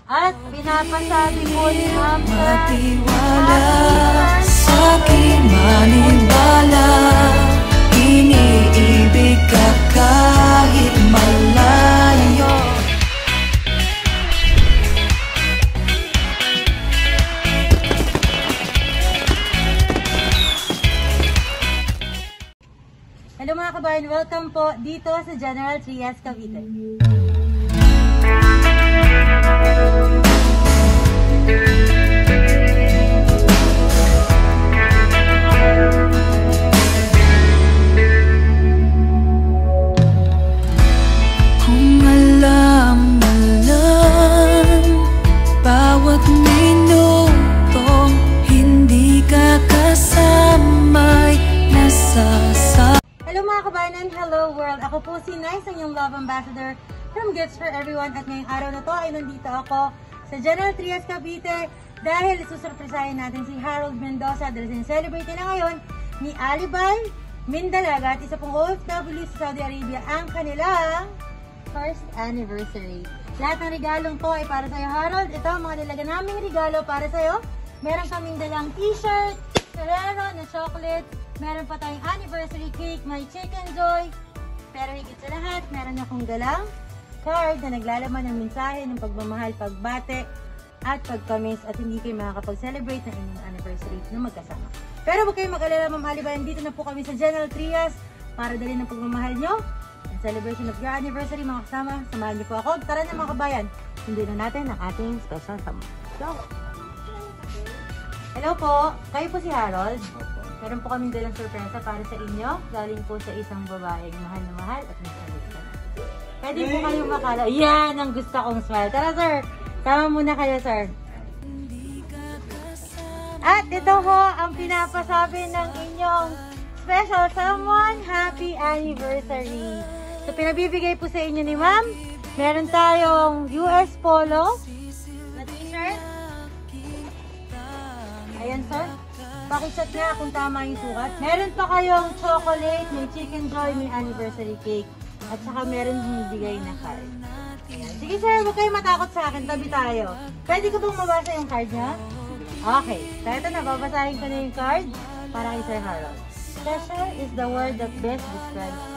At pinapasabi ko ni Ma'am matiwala sa aking manibala, iniibig ka kahit malayo. Hello mga kabayan, welcome po dito sa General Trias, Cavite. Kung alam mo lang, bawat minutong hindi ka kasama'y nasasama. Hello mga kabayan and hello world! Ako po si Nice, ang iyong love ambassador from Gifts for Everyone, at ngayong araw na to ay nandito ako sa General Trias, Cavite dahil susurpresahin natin si Harold Mendoza dahil sincelebrate na ngayon ni Alibai, Mindalaga at isa pong OFW sa Saudi Arabia ang kanilang first anniversary. Lahat ng regalong to ay para sa'yo, Harold. Ito ang mga dalaga naming regalo para sa'yo. Meron kaming dalang t-shirt, Ferrero na chocolate, meron pa tayong anniversary cake, may chicken joy, pero higit sa lahat, meron akong dalang card na naglalaman ng mensahe ng pagmamahal, pagbate, at pagkamis, at hindi kayo makakapag-celebrate ng inyong anniversary na magkasama. Pero huwag kayong mag-alala, Ma'am Alibai, dito na po kami sa General Trias para dalhin ng pagmamahal nyo. Ang celebration of your anniversary, mga kasama, samahan niyo po ako. Tara na mga kabayan, hindi na natin ang ating special sama. So, hello po, kayo po si Harold. Meron po kaming dalang sorpresa para sa inyo, galing po sa isang babaeng mahal na mahal at masalit ka na. Pwede po kayong makala. Yan ang gusto kong smile. Tara sir, sama muna kayo sir. At ito ho ang pinapasabi ng inyong special someone, happy anniversary. So pinabibigay po sa inyo ni ma'am, meron tayong US Polo na t-shirt. Ayan sir. Pakichat nga kung tama yung sukat. Meron pa kayong chocolate, may chicken joy, may anniversary cake. At saka meron yung bigay na card. Ayan. Sige sir, huwag kayong matakot sa akin. Tabi tayo. Pwede ko bang mabasa yung card niya? Okay. So ito na, babasahin ko na yung card para kay Sir Harold. Special is the word that best describes you.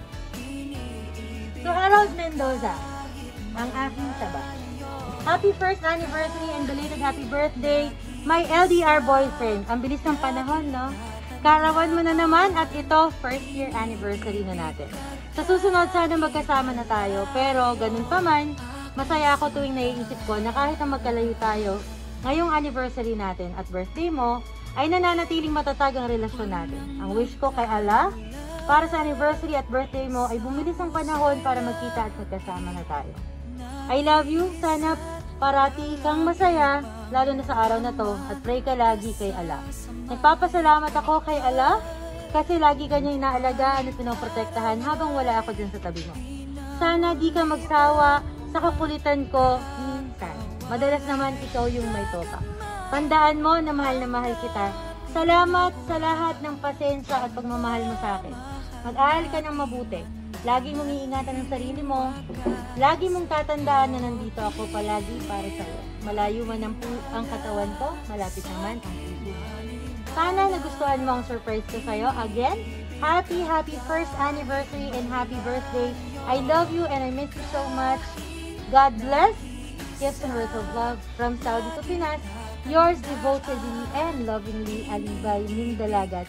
So Harold Mendoza, ang aking taba. Happy first anniversary and belated happy birthday, my LDR boyfriend. Ang bilis ng panahon, no? Karawan mo na naman at ito, first year anniversary na natin. Sa susunod, sana magkasama na tayo. Pero, ganun pa man, masaya ako tuwing naiisip ko na kahit na magkalayo tayo, ngayong anniversary natin at birthday mo, ay nananatiling matatag ang relasyon natin. Ang wish ko kay Allah, para sa anniversary at birthday mo, ay bumilis ang panahon para magkita at magkasama na tayo. I love you. Sana parati kang masaya, lalo na sa araw na to, at pray ka lagi kay Allah. Nagpapasalamat ako kay Allah kasi lagi ka niya inaalagaan at pinoprotektahan habang wala ako dyan sa tabi mo. Sana di ka magsawa sa kakulitan ko minsan. Madalas naman ikaw yung may toka. Tandaan mo na mahal kita. Salamat sa lahat ng pasensya at pagmamahal mo sa akin. Mag-aaral ka ng mabuti. Lagi mong iingatan ang sarili mo. Lagi mong tatandaan na nandito ako palagi para sa iyo. Malayo man ang katawan ko, malapit naman ang puso. Sana nagustuhan mo ang surprise ko sa'yo. Again, happy first anniversary and happy birthday. I love you and I miss you so much. God bless. Gifts and words of love from Saudi to Pinas. Yours devotedly and lovingly, Alibai, Mindalaga.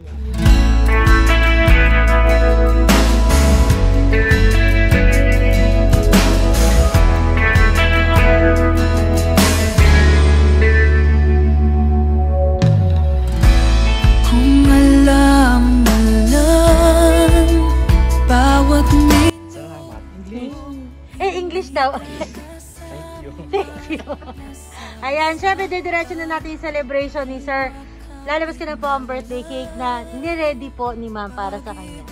Kung alam mo lang, bawat English daw. Thank you. Ayan, syempre didiretso na natin yung celebration ni Sir. Lalabas ko na po ang birthday cake na niready po ni Ma'am para sa kanya.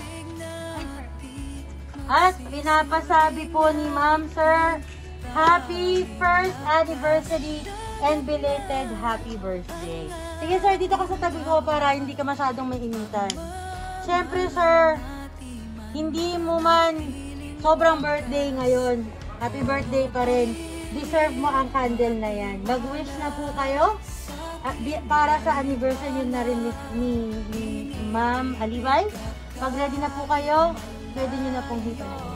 At pinapasabi po ni Ma'am, Sir, happy first anniversary and belated happy birthday. Sige Sir, dito ka sa tabi ko para hindi ka masyadong mainitan. Syempre Sir, hindi mo man sobrang birthday ngayon. Happy birthday pa rin. deserve mo ang candle na yan. Mag-wish na po kayo para sa anniversary na rin ni Ma'am Alibai. Pag ready na po kayo, pwede nyo na pong hipa na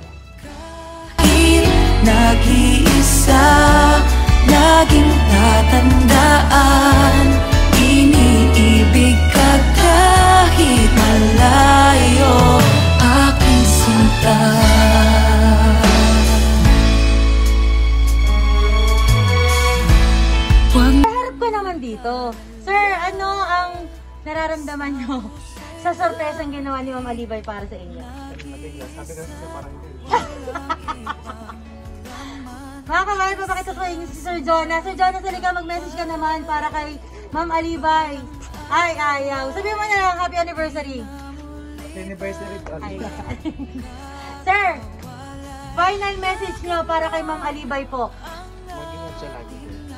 nag-iisa, laging tatandaan, iniibig ka kahit malayo, aking sinta. Harap ko naman dito. Sir, ano ang nararamdaman nyo sa sorpresang ginawa ni Ma'am Alibai para sa inyo? Sabi kasi siya parang hindi. Mga kabayan, papakita ko inyo si Sir Jonas. Sir Jonas, halika, mag-message ka naman para kay Ma'am Alibai. Ay, ayaw. Sabihin mo na lang, happy anniversary. Anniversary to Alibai. Sir, final message nyo para kay Ma'am Alibai po. Mag-ingat siya lagi.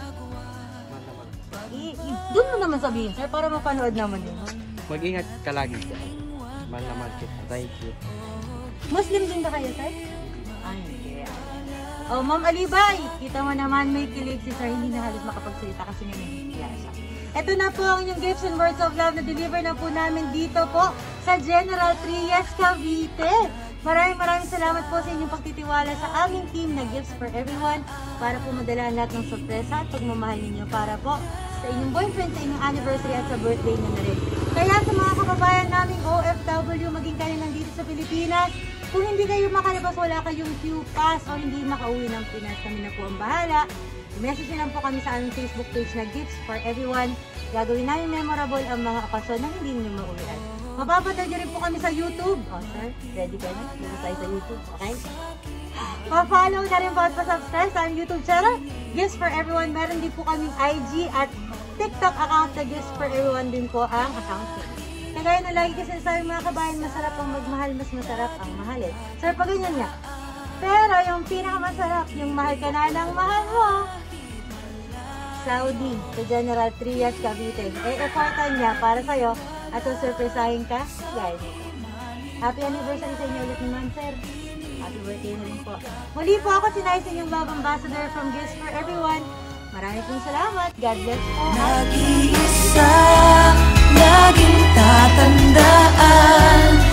Doon mo naman sabihin, sir, para mapanood naman yun. Mag-ingat ka lagi siya. Mahal naman kita. Thank you. Muslim din ba kayo, sir? Ay, hindi. Oh, Ma'am Alibai, kita mo naman may kilig si sir, hindi na halos makapagsalita kasi nahihiya siya. Ito na po ang inyong gifts and words of love na deliver na po namin dito po sa General Trias, Cavite. Maraming salamat po sa inyong pagtitiwala sa aming team na Gifts for Everyone para po madala ang lahat ng sorpresa at pagmamahal ninyo para po sa inyong boyfriend, sa inyong anniversary at sa birthday nyo na rin. Kaya sa mga kababayan naming OFW, maging kayo nandito sa Pilipinas, kung hindi kayo makalabas, wala kayong queue pass o hindi makauwi ng Pinas, kami na po ang bahala. I-message nyo lang po kami sa aming Facebook page na Gifts for Everyone. Gagawin namin memorable ang mga okasyon na hindi nyo mauwian. Mapapatay nyo rin po kami sa YouTube. O sir, ready ka na? Dito tayo sa YouTube, okay? Pa-follow na rin po at pa-subscribe sa aming YouTube channel, Gifts for Everyone. Meron din po kaming IG at TikTok account na Gifts for Everyone din po ang account nyo. Kagaya na lagi kasi sa mga kabayan, masarap ang magmahal, mas masarap ang mahalin. Sir, pag ganyan nga. Pero yung pinakamasarap, yung mahal ka na ng mahal mo, Saudi, sa General Trias, Cavite. E-effortan niya para sa'yo at surpresahin ka, guys. Happy anniversary sa inyo ulit naman, sir. Happy birthday na rin po. Muli po ako si Nice, yung Love Ambassador from Gifts for Everyone. Maraming pong salamat. God bless po. Nag-iisa, laging tatandaan,